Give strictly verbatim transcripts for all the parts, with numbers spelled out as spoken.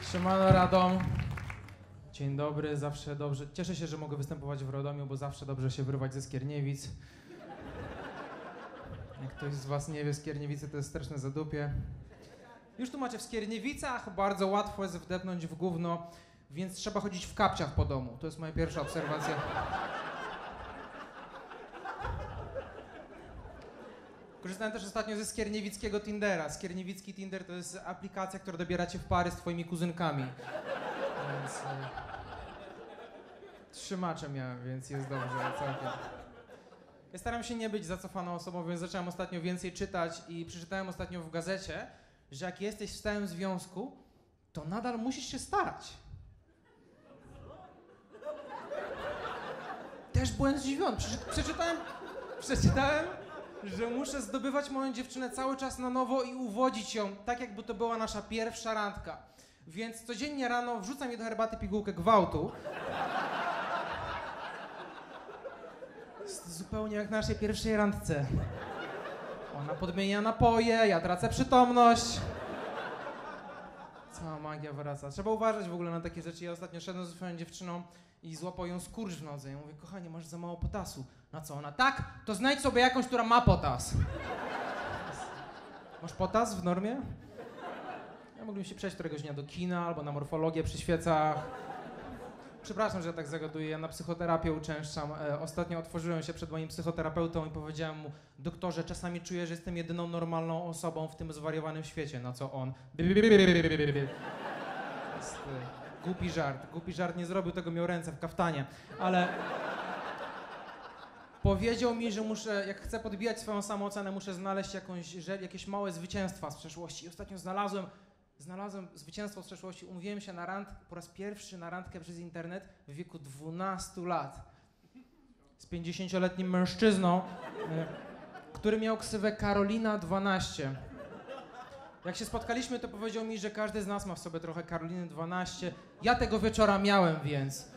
Siemano Radom. Dzień dobry, zawsze dobrze. Cieszę się, że mogę występować w Radomiu, bo zawsze dobrze się wyrwać ze Skierniewic. Jak ktoś z was nie wie, Skierniewice to jest straszne zadupie. Już tu macie w Skierniewicach, bardzo łatwo jest wdepnąć w gówno, więc trzeba chodzić w kapciach po domu. To jest moja pierwsza obserwacja. Korzystałem też ostatnio ze skierniewickiego Tindera. Skierniewicki Tinder to jest aplikacja, która dobieracie w pary z twoimi kuzynkami. Więc... E, trzymacze miałem, więc jest dobrze. Całkiem. Ja staram się nie być zacofaną osobą, więc zacząłem ostatnio więcej czytać i przeczytałem ostatnio w gazecie, że jak jesteś w stałym związku, to nadal musisz się starać. Też byłem zdziwiony. Przeczy przeczytałem, przeczytałem, że muszę zdobywać moją dziewczynę cały czas na nowo i uwodzić ją, tak jakby to była nasza pierwsza randka. Więc codziennie rano wrzucam jej do herbaty pigułkę gwałtu. Jest zupełnie jak na naszej pierwszej randce. Ona podmienia napoje, ja tracę przytomność. Cała magia wraca. Trzeba uważać w ogóle na takie rzeczy. Ja ostatnio szedłem ze swoją dziewczyną i złapał ją skurcz w nodze. Ja mówię, kochanie, masz za mało potasu. Na co ona? Tak, to znajdź sobie jakąś, która ma potas. Masz potas w normie? Ja mógłbym się przejść któregoś dnia do kina albo na morfologię przy świecach. Przepraszam, że ja tak zagaduję, ja na psychoterapię uczęszczam. E, ostatnio otworzyłem się przed moim psychoterapeutą i powiedziałem mu, doktorze, czasami czuję, że jestem jedyną normalną osobą w tym zwariowanym świecie, na co on... Jest, e, głupi żart, głupi żart, nie zrobił tego, miał ręce w kaftanie, ale... Powiedział mi, że muszę, jak chcę podbijać swoją samoocenę, muszę znaleźć jakąś, że, jakieś małe zwycięstwa z przeszłości. I ostatnio znalazłem, znalazłem zwycięstwo z przeszłości. Umówiłem się na rand, po raz pierwszy na randkę przez internet w wieku dwunastu lat. Z pięćdziesięcioletnim mężczyzną, y, który miał ksywę Karolina dwanaście. Jak się spotkaliśmy, to powiedział mi, że każdy z nas ma w sobie trochę Karoliny dwanaście. Ja tego wieczora miałem, więc...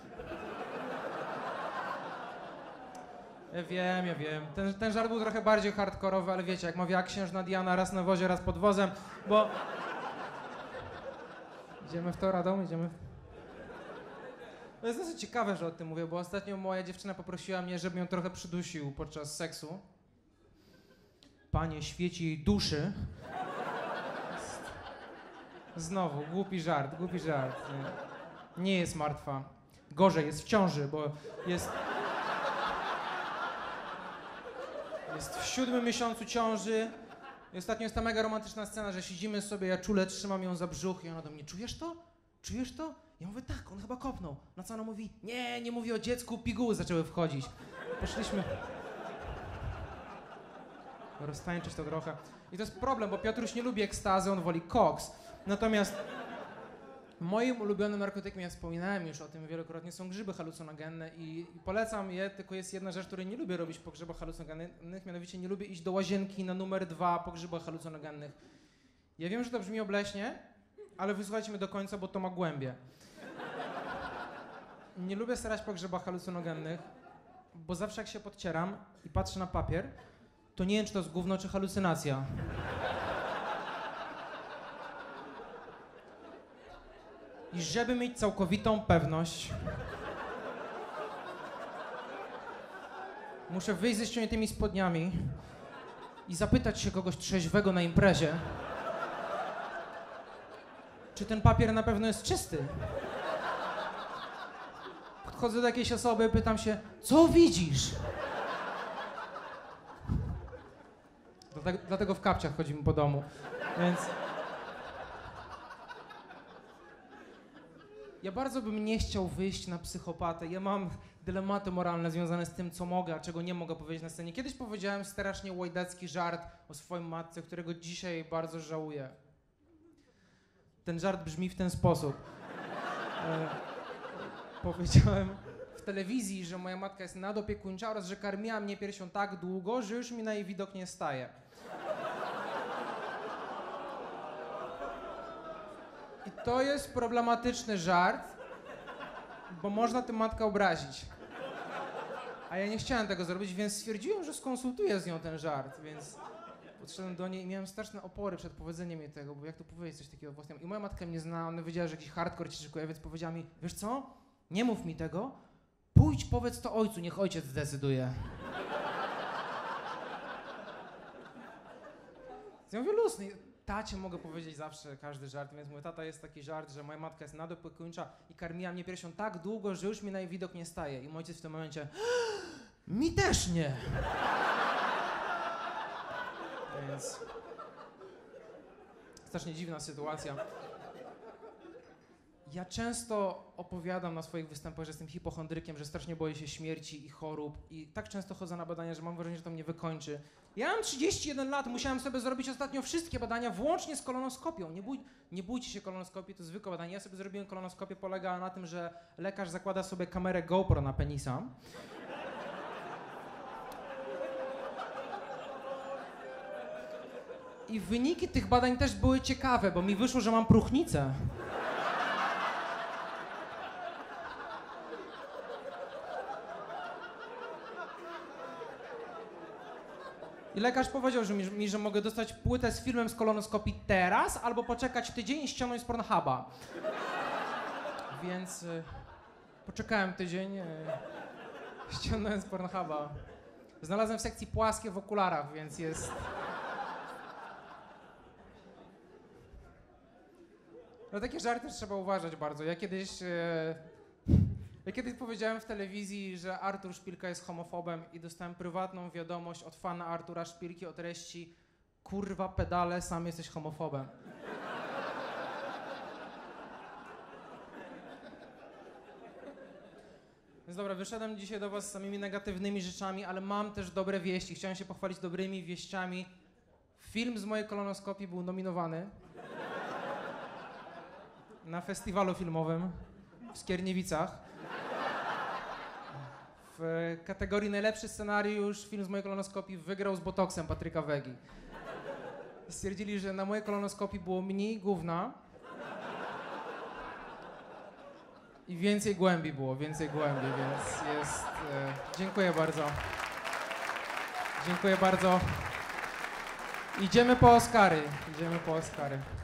Ja wiem, ja wiem. Ten, ten żart był trochę bardziej hardkorowy, ale wiecie, jak mawiała księżna Diana, raz na wozie, raz pod wozem, bo... Idziemy w to, Radom? Idziemy w... To jest dosyć ciekawe, że o tym mówię, bo ostatnio moja dziewczyna poprosiła mnie, żebym ją trochę przydusił podczas seksu. Panie, świeci jej duszy. Znowu, głupi żart, głupi żart. Nie, nie jest martwa. Gorzej, jest w ciąży, bo jest... Jest w siódmym miesiącu ciąży i ostatnio jest ta mega romantyczna scena, że siedzimy sobie, ja czule trzymam ją za brzuch i ona do mnie, czujesz to? Czujesz to? Ja mówię, tak, on chyba kopnął. Na co ona mówi, nie, nie mówi o dziecku, piguły zaczęły wchodzić. Poszliśmy roztańczyć to trochę. I to jest problem, bo Piotruś nie lubi ekstazy, on woli koks. Natomiast moim ulubionym narkotykiem, ja wspominałem już o tym wielokrotnie, są grzyby halucynogenne i, i polecam je, tylko jest jedna rzecz, której nie lubię robić po grzybach halucynogennych, mianowicie nie lubię iść do łazienki na numer dwa po grzybach halucynogennych. Ja wiem, że to brzmi obleśnie, ale wysłuchajcie mnie do końca, bo to ma głębię. Nie lubię starać po grzybach halucynogennych, bo zawsze jak się podcieram i patrzę na papier, to nie wiem, czy to jest gówno, czy halucynacja. I żeby mieć całkowitą pewność, muszę wyjść ze ściągniętymi spodniami i zapytać się kogoś trzeźwego na imprezie, czy ten papier na pewno jest czysty. Podchodzę do jakiejś osoby, pytam się, co widzisz? Dlatego, dlatego w kapciach chodzimy po domu, więc... Ja bardzo bym nie chciał wyjść na psychopatę. Ja mam dylematy moralne związane z tym, co mogę, a czego nie mogę powiedzieć na scenie. Kiedyś powiedziałem strasznie łajdacki żart o swojej matce, którego dzisiaj bardzo żałuję. Ten żart brzmi w ten sposób. E, powiedziałem w telewizji, że moja matka jest nadopiekuńcza oraz że karmiła mnie piersią tak długo, że już mi na jej widok nie staje. I to jest problematyczny żart, bo można tę matkę obrazić. A ja nie chciałem tego zrobić, więc stwierdziłem, że skonsultuję z nią ten żart, więc Podszedłem do niej i miałem straszne opory przed powiedzeniem jej tego, bo jak to powiedzieć coś takiego własnemu. I moja matka mnie zna, ona wiedziała, że jakiś hardcore ci szykuje, więc powiedziała mi, wiesz co, nie mów mi tego, pójdź, powiedz to ojcu, niech ojciec zdecyduje. Ja mówię, luz, tacie mogę powiedzieć zawsze każdy żart, więc mój tata jest taki żart, że moja matka jest nadopiekuńcza i karmiła mnie piersią tak długo, że już mi na jej widok nie staje. I mój ojciec w tym momencie, mi też nie. Więc strasznie dziwna sytuacja. Ja często opowiadam na swoich występach, że jestem hipochondrykiem, że strasznie boję się śmierci i chorób i tak często chodzę na badania, że mam wrażenie, że to mnie wykończy. Ja mam trzydzieści jeden lat, musiałem sobie zrobić ostatnio wszystkie badania, włącznie z kolonoskopią. Nie, bój, nie bójcie się kolonoskopii, to zwykłe badanie. Ja sobie zrobiłem kolonoskopię, polegała na tym, że lekarz zakłada sobie kamerę GoPro na penisa. I wyniki tych badań też były ciekawe, bo mi wyszło, że mam próchnicę. I lekarz powiedział że mi, mi, że mogę dostać płytę z filmem z kolonoskopii teraz, albo poczekać tydzień i ściągnąć z Pornhuba. Więc y, poczekałem tydzień, y, ściągnąłem z Pornhuba. Znalazłem w sekcji płaskie w okularach, więc jest... No takie żarty trzeba uważać bardzo. Ja kiedyś... Y, Ja kiedyś powiedziałem w telewizji, że Artur Szpilka jest homofobem i dostałem prywatną wiadomość od fana Artura Szpilki o treści kurwa pedale, sam jesteś homofobem. Więc dobra, wyszedłem dzisiaj do was z samymi negatywnymi rzeczami, ale mam też dobre wieści. Chciałem się pochwalić dobrymi wieściami. Film z mojej kolonoskopii był nominowany na festiwalu filmowym w Skierniewicach. W kategorii najlepszy scenariusz film z mojej kolonoskopii wygrał z botoksem Patryka Wegi. Stwierdzili, że na mojej kolonoskopii było mniej gówna i więcej głębi było, więcej głębi, więc jest... E, dziękuję bardzo. Dziękuję bardzo. Idziemy po Oscary, idziemy po Oscary.